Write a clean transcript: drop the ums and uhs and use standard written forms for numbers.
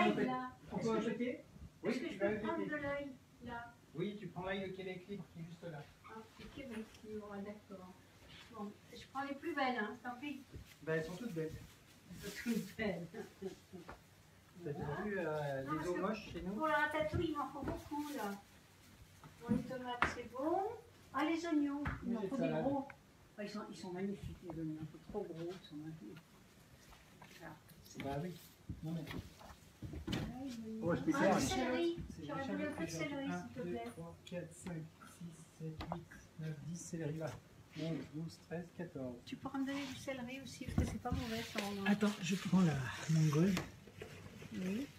l'ail là. On peut acheter? Oui, Est-ce que je peux prendre de l'ail là? Oui, tu prends l'ail de quel équilibre qui est juste là. Ah, ok, d'accord. Bon, je prends les plus belles, hein, tant pis. Ben, elles sont toutes belles. Elles sont toutes belles. T'as déjà vu les eaux moches chez nous? Pour la ratatouille, il m'en faut beaucoup là. Bon, les tomates, c'est bon. Ah, les oignons, il m'en faut des gros. Ah, ils sont magnifiques, les oignons. Il faut trop gros, ils sont magnifiques. Là. Bah oui. Non, mais... Oh, je peux ah, faire. le céleri. C'est J'aurais voulu un peu de céleri, 1, s'il te 2, plaît. 3, 4, 5, 6, 7, 8, 9, 10 céleri là. 11, 12, 13, 14. Tu pourras me donner du céleri aussi, parce que c'est pas mauvais ça. Attends, je prends la mongole. Oui.